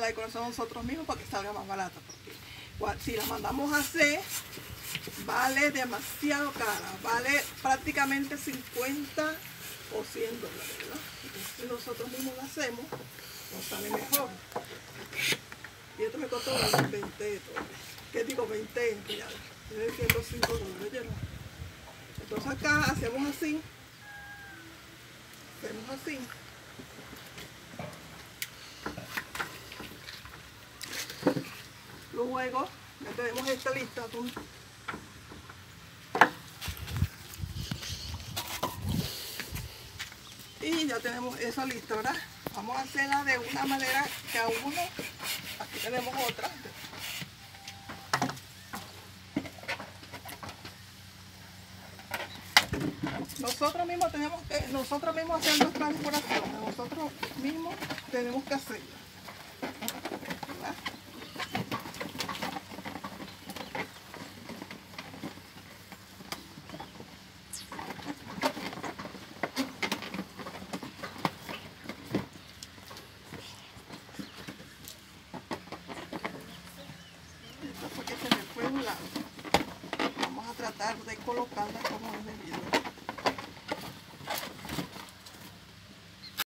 la decoración nosotros mismos para que salga más barata, porque si la mandamos a hacer vale demasiado cara, vale prácticamente 50 o 100 dólares, ¿verdad? Entonces, si nosotros mismos la hacemos, nos sale mejor. Y esto me costó 20 dólares. ¿Qué digo? 20 ya, tiene 105 dólares, ¿ya no? Entonces acá hacemos así. Hacemos así. Luego ya tenemos esta lista. Y ya tenemos esa lista, ¿verdad? Vamos a hacerla de una manera que a uno, aquí tenemos otra. Nosotros mismos hacer nuestra decoración, nosotros mismos tenemos que hacerla, ¿verdad? Esto fue que se me fue un lado. Vamos a tratar de colocarla como es debido.